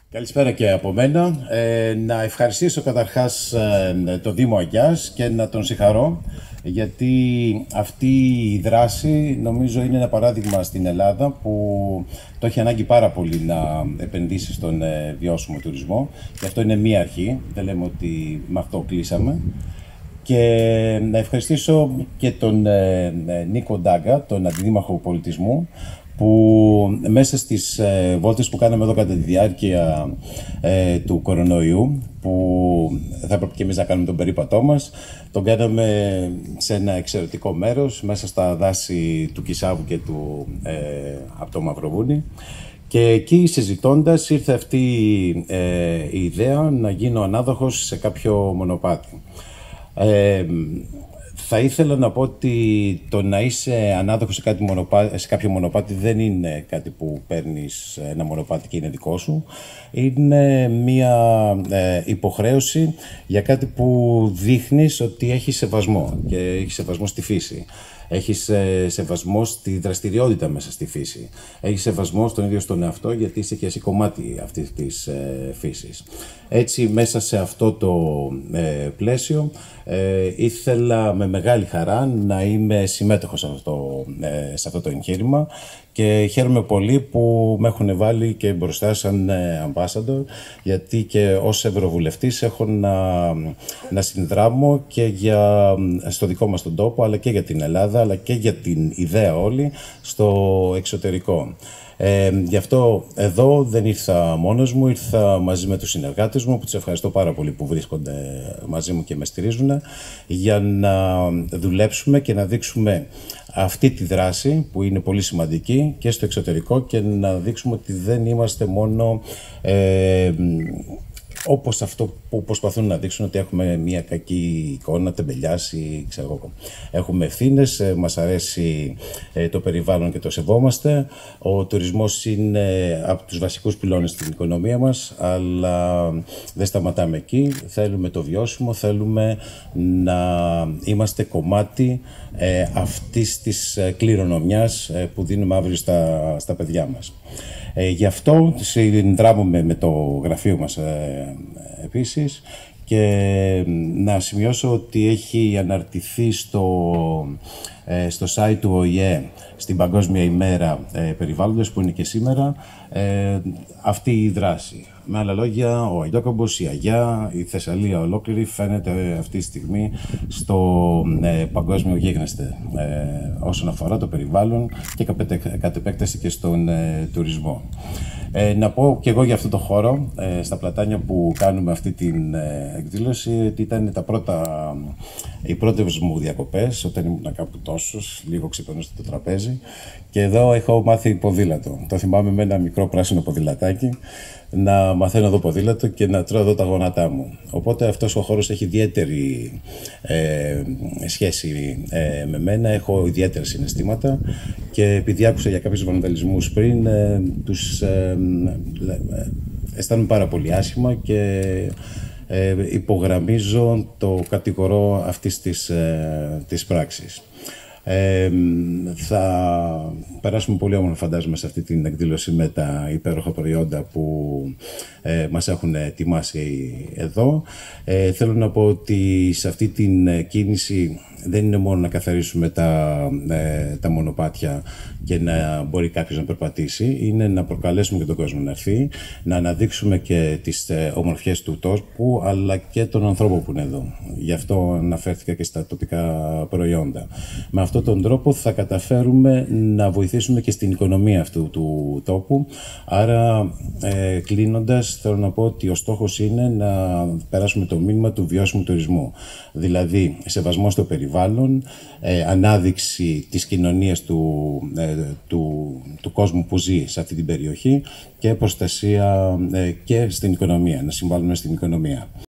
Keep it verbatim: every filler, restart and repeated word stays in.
Καλησπέρα και από μένα. Ε, να ευχαριστήσω καταρχάς ε, το Δήμο Αγιάς και να τον συγχαρώ, γιατί αυτή η δράση νομίζω είναι ένα παράδειγμα στην Ελλάδα που το έχει ανάγκη πάρα πολύ να επενδύσει στον ε, βιώσιμο τουρισμό. Και αυτό είναι μία αρχή, δεν λέμε ότι με αυτό κλείσαμε. Και να ευχαριστήσω και τον ε, Νίκο Ντάγκα, τον Αντιδήμαρχο Πολιτισμού, που μέσα στις ε, βόλτες που κάναμε εδώ κατά τη διάρκεια ε, του κορονοϊού, που θα έπρεπε και εμείς να κάνουμε τον περίπατό μας, τον κάναμε σε ένα εξαιρετικό μέρος, μέσα στα δάση του Κισάβου και του, ε, από το Μαυροβούνι. Και εκεί συζητώντας ήρθε αυτή ε, η ιδέα να γίνω ανάδοχος σε κάποιο μονοπάτι. Ε, Θα ήθελα να πω ότι το να είσαι ανάδοχος σε, κάτι μονοπά... σε κάποιο μονοπάτι δεν είναι κάτι που παίρνεις ένα μονοπάτι και είναι δικό σου. Είναι μια ε, υποχρέωση για κάτι που δείχνεις ότι έχει σεβασμό και έχει σεβασμό στη φύση. Έχεις ε, σεβασμό στη δραστηριότητα μέσα στη φύση. Έχεις σεβασμό στον ίδιο στον εαυτό, γιατί είσαι και εσύ κομμάτι αυτής της ε, φύσης. Έτσι, μέσα σε αυτό το ε, πλαίσιο, ε, ήθελα με μεγάλη χαρά να είμαι συμμέτοχος σε αυτό, ε, σε αυτό το εγχείρημα και χαίρομαι πολύ που με έχουν βάλει και μπροστά σαν ε, ambassador, γιατί και ως ευρωβουλευτής έχω να, να συνδράμω και για, στο δικό μας τον τόπο, αλλά και για την Ελλάδα, αλλά και για την ιδέα όλη στο εξωτερικό. Ε, γι' αυτό εδώ δεν ήρθα μόνος μου, ήρθα μαζί με τους συνεργάτες μου, που τους ευχαριστώ πάρα πολύ που βρίσκονται μαζί μου και με στηρίζουν, για να δουλέψουμε και να δείξουμε αυτή τη δράση που είναι πολύ σημαντική και στο εξωτερικό, και να δείξουμε ότι δεν είμαστε μόνο ε, όπως αυτό που προσπαθούν να δείξουν, ότι έχουμε μια κακή εικόνα, τεμπελιάς ή ξέρω εγώ. Έχουμε ευθύνες, μας αρέσει το περιβάλλον και το σεβόμαστε. Ο τουρισμός είναι από τους βασικούς πυλώνες στην οικονομία μας, αλλά δεν σταματάμε εκεί. Θέλουμε το βιώσιμο, θέλουμε να είμαστε κομμάτι αυτής της κληρονομιάς που δίνουμε αύριο στα, στα παιδιά μας. Ε, γι' αυτό συνδράμουμε με το γραφείο μας ε, επίσης, και να σημειώσω ότι έχει αναρτηθεί στο, ε, στο site του Ο Η Ε, στην Παγκόσμια ημέρα ε, περιβάλλοντος, που είναι και σήμερα, ε, αυτή η δράση. Με άλλα λόγια, ο Αγιόκομπος, η Αγιά, η Θεσσαλία ολόκληρη φαίνεται αυτή τη στιγμή στο ε, παγκόσμιο γίγνεσθε ε, όσον αφορά το περιβάλλον και κατ' επέκταση και στον ε, τουρισμό. Ε, να πω και εγώ για αυτό το χώρο, ε, στα πλατάνια που κάνουμε αυτή την ε, εκδήλωση, ότι ήταν τα πρώτα, οι πρώτες μου διακοπές, όταν ήμουν κάπου τόσος, λίγο ξεπερνούσα το τραπέζι, και εδώ έχω μάθει ποδήλατο. Το θυμάμαι με ένα μικρό πράσινο ποδηλατάκι, να μαθαίνω εδώ ποδήλατο και να τρώω εδώ τα γόνατά μου. Οπότε αυτός ο χώρος έχει ιδιαίτερη ε, σχέση ε, με μένα, έχω ιδιαίτερα συναισθήματα, και επειδή άκουσα για κάποιους βανδαλισμούς πριν, ε, τους ε, ε, αισθάνομαι πάρα πολύ άσχημα και ε, υπογραμμίζω το κατηγορώ αυτής της, ε, της πράξης. Ε, θα περάσουμε πολύ όμορφα, φαντάζομαι, σε αυτή την εκδήλωση με τα υπέροχα προϊόντα που ε, μας έχουν ετοιμάσει εδώ. Ε, θέλω να πω ότι σε αυτή την κίνηση δεν είναι μόνο να καθαρίσουμε τα, ε, τα μονοπάτια και να μπορεί κάποιος να περπατήσει, είναι να προκαλέσουμε και τον κόσμο να έρθει, να αναδείξουμε και τις ε, ομορφιές του τόπου, αλλά και των ανθρώπων που είναι εδώ. Γι' αυτό αναφέρθηκα και στα τοπικά προϊόντα. Με αυτόν τον τρόπο θα καταφέρουμε να βοηθήσουμε και στην οικονομία αυτού του τόπου. Άρα, ε, κλείνοντας, θέλω να πω ότι ο στόχος είναι να περάσουμε το μήνυμα του βιώσιμου τουρισμού. Δηλαδή, σεβασμό στο περιβάλλον, ε, ανάδειξη της κοινωνίας του, ε, του, του κόσμου που ζει σε αυτή την περιοχή, και προστασία ε, και στην οικονομία, να συμβάλλουμε στην οικονομία.